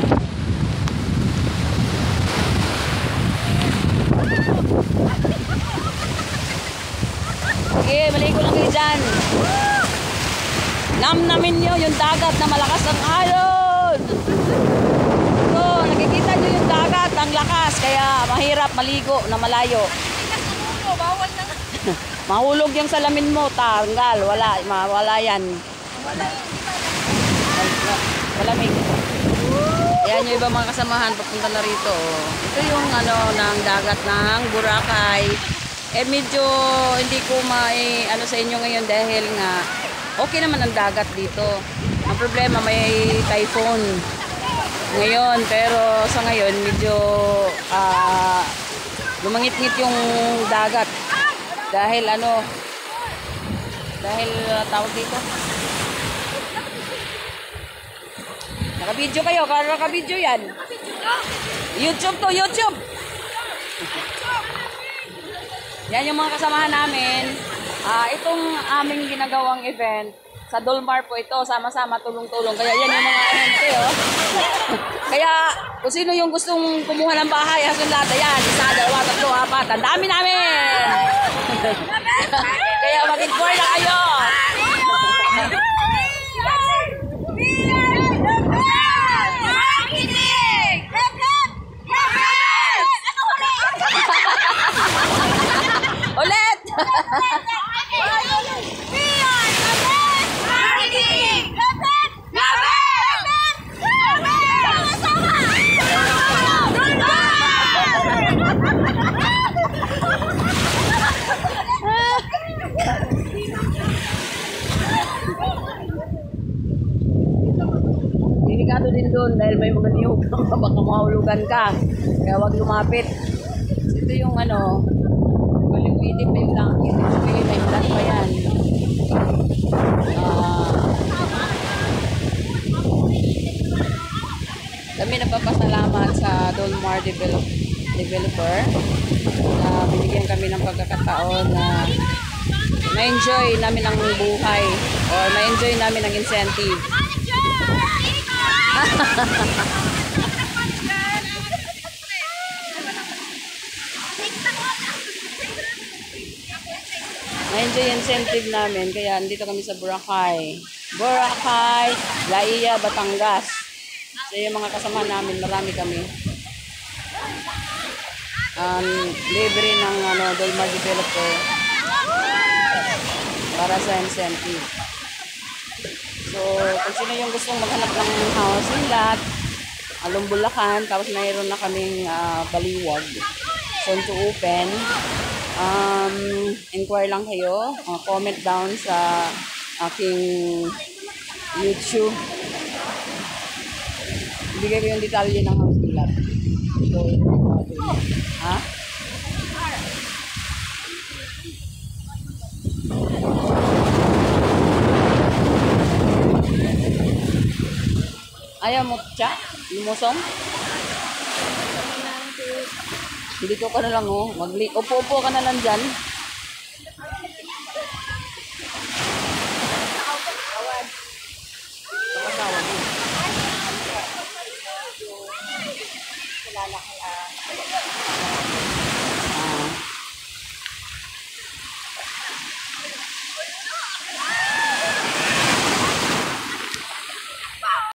Sige, maligo lang kayo dyan. Namnamin nyo yung dagat na malakas ang alon. So, nakikita nyo yung dagat, ang lakas. Kaya mahirap maligo na malayo. Bawal na. Mahulog yung salamin mo, tanggal. Wala yan. Malamig. Yan yung ibang mga kasamahan papunta na rito. Ito yung ng dagat ng Boracay. Medyo hindi ko sa inyo ngayon dahil nga okay naman ang dagat dito. Ang problema may typhoon ngayon, pero sa ngayon medyo lumangit-ngit yung dagat dahil tawag dito. Naka-video kayo, naka-video yan. YouTube to, YouTube. Yan yung mga kasamahan namin. Itong aming ginagawang event, sa Dolmar po ito, sama-sama, tulong-tulong. Kaya yan yung mga ahente, oh. Kaya, kung sino yung gustong kumuha ng bahay, hasun lahat, ayan, 1, 2, 3, 4, ang dami namin! Kaya mag-inquire na kayo! Ulit! Delikado din doon dahil may mga niyog. Baka mahulugan ka. Kaya huwag lumapit. Ito yung paliwitin pa yung langit. May ulan pa yan. Kami nagpapasalamat sa Dolmar developer na binigyan kami ng pagkakataon na ma-enjoy namin ang buhay or ma-enjoy namin ang incentive. Na-enjoy incentive namin kaya andito kami sa Boracay, Laia, Batangas. So yung mga kasama namin, marami kami. Libre ng Dolmar developer para sa incentive. So kung sino yung gustong maghanap ng housing lot, Bulacan, tapos mayroon na kaming Baliwag, soon to open. Inquire lang kayo, comment down sa aking YouTube. Ibigay ko yung detalye ng housing lot. So, ha? Ayaw mo siya? Lumusong? Dito ka na lang, oh. Upo-upo ka na lang dyan.